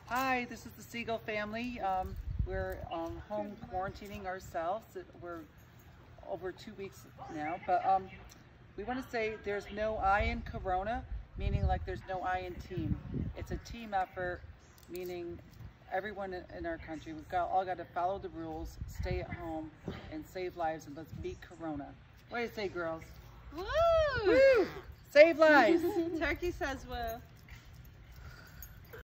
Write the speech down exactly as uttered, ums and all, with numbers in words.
Hi, this is the Siegel family. Um, we're um, home quarantining ourselves. We're over two weeks now, but um, we want to say there's no I in Corona, meaning like there's no I in team. It's a team effort, meaning everyone in our country, we've got all got to follow the rules, stay at home, and save lives, and let's beat Corona. What do you say, girls? Woo! Woo! Save lives! Turkey says woo.